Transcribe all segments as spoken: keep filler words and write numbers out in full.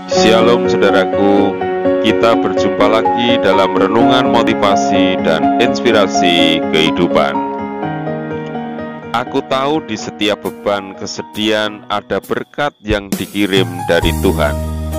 Shalom saudaraku, kita berjumpa lagi dalam renungan motivasi dan inspirasi kehidupan. Aku tahu di setiap beban kesedihan ada berkat yang dikirim dari Tuhan.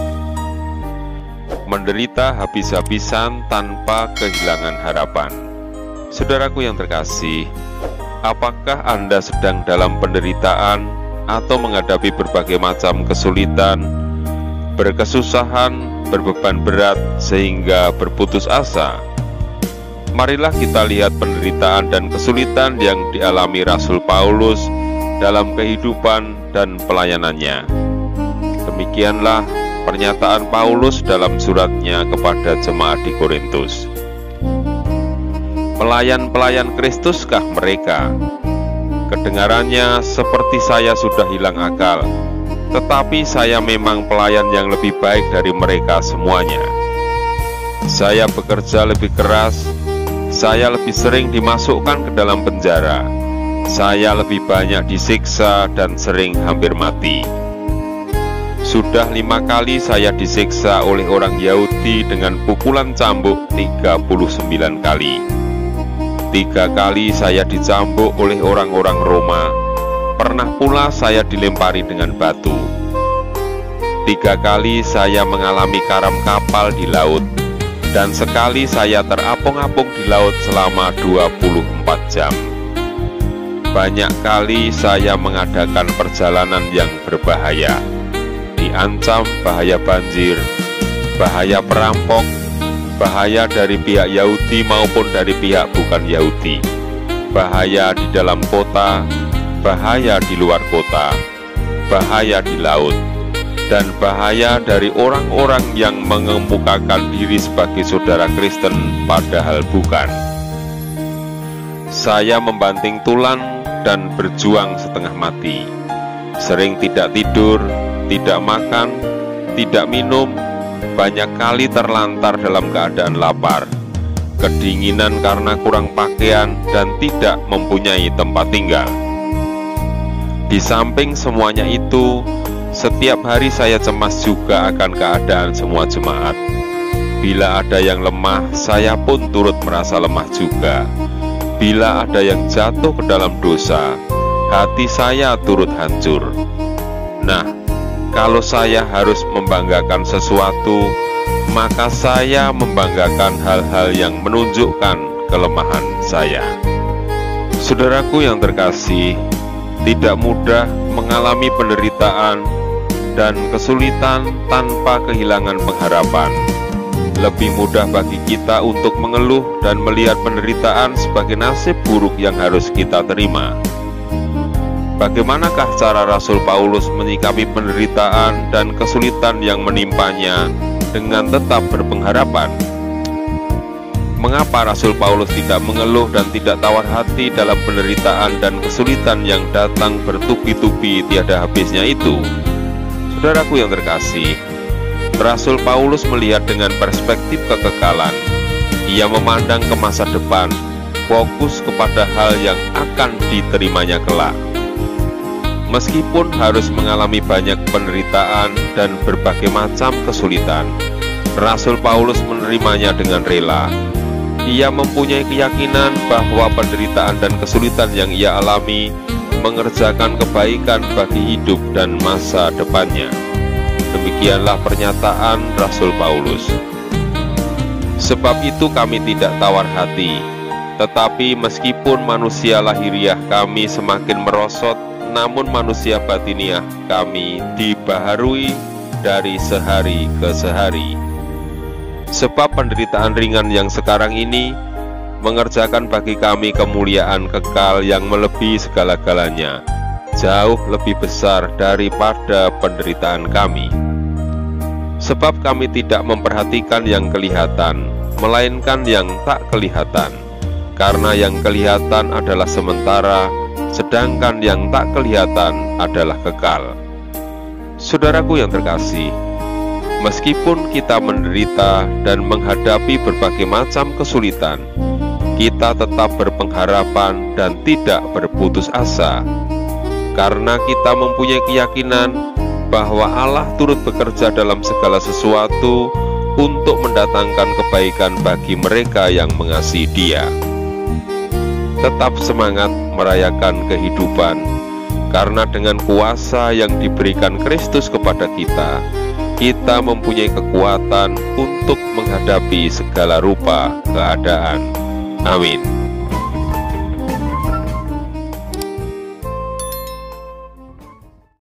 Menderita habis-habisan tanpa kehilangan harapan. Saudaraku yang terkasih, apakah Anda sedang dalam penderitaan atau menghadapi berbagai macam kesulitan, berkesusahan, berbeban berat, sehingga berputus asa? Marilah kita lihat penderitaan dan kesulitan yang dialami Rasul Paulus dalam kehidupan dan pelayanannya. Demikianlah pernyataan Paulus dalam suratnya kepada jemaat di Korintus. Pelayan-pelayan Kristuskah mereka? Kedengarannya seperti saya sudah hilang akal, tetapi saya memang pelayan yang lebih baik dari mereka semuanya. Saya bekerja lebih keras, saya lebih sering dimasukkan ke dalam penjara, saya lebih banyak disiksa dan sering hampir mati. Sudah lima kali saya disiksa oleh orang Yahudi dengan pukulan cambuk tiga puluh sembilan kali. Tiga kali saya dicambuk oleh orang-orang Roma. Pernah pula saya dilempari dengan batu. Tiga kali saya mengalami karam kapal di laut, dan sekali saya terapung-apung di laut selama dua puluh empat jam. Banyak kali saya mengadakan perjalanan yang berbahaya, diancam bahaya banjir, bahaya perampok, bahaya dari pihak Yahudi maupun dari pihak bukan Yahudi, bahaya di dalam kota, bahaya di luar kota, bahaya di laut, dan bahaya dari orang-orang yang mengemukakan diri sebagai saudara Kristen padahal bukan. Saya membanting tulang dan berjuang setengah mati, sering tidak tidur, tidak makan, tidak minum, banyak kali terlantar dalam keadaan lapar, kedinginan karena kurang pakaian, dan tidak mempunyai tempat tinggal. Di samping semuanya itu, setiap hari saya cemas juga akan keadaan semua jemaat. Bila ada yang lemah, saya pun turut merasa lemah juga. Bila ada yang jatuh ke dalam dosa, hati saya turut hancur. Nah, kalau saya harus membanggakan sesuatu, maka saya membanggakan hal-hal yang menunjukkan kelemahan saya. Saudaraku yang terkasih, tidak mudah mengalami penderitaan dan kesulitan tanpa kehilangan pengharapan. Lebih mudah bagi kita untuk mengeluh dan melihat penderitaan sebagai nasib buruk yang harus kita terima. Bagaimanakah cara Rasul Paulus menyikapi penderitaan dan kesulitan yang menimpanya dengan tetap berpengharapan? Mengapa Rasul Paulus tidak mengeluh dan tidak tawar hati dalam penderitaan dan kesulitan yang datang bertubi-tubi tiada habisnya itu? Saudaraku yang terkasih, Rasul Paulus melihat dengan perspektif kekekalan. Ia memandang ke masa depan, fokus kepada hal yang akan diterimanya kelak. Meskipun harus mengalami banyak penderitaan dan berbagai macam kesulitan, Rasul Paulus menerimanya dengan rela. Ia mempunyai keyakinan bahwa penderitaan dan kesulitan yang ia alami mengerjakan kebaikan bagi hidup dan masa depannya. Demikianlah pernyataan Rasul Paulus. Sebab itu kami tidak tawar hati, tetapi meskipun manusia lahiriah kami semakin merosot, namun manusia batiniah kami dibaharui dari sehari ke sehari. Sebab penderitaan ringan yang sekarang ini mengerjakan bagi kami kemuliaan kekal yang melebihi segala-galanya, jauh lebih besar daripada penderitaan kami. Sebab kami tidak memperhatikan yang kelihatan, melainkan yang tak kelihatan, karena yang kelihatan adalah sementara, sedangkan yang tak kelihatan adalah kekal. Saudaraku yang terkasih, meskipun kita menderita dan menghadapi berbagai macam kesulitan, kita tetap berpengharapan dan tidak berputus asa, karena kita mempunyai keyakinan bahwa Allah turut bekerja dalam segala sesuatu untuk mendatangkan kebaikan bagi mereka yang mengasihi Dia. Tetap semangat merayakan kehidupan, karena dengan kuasa yang diberikan Kristus kepada kita, kita mempunyai kekuatan untuk menghadapi segala rupa keadaan. Amin.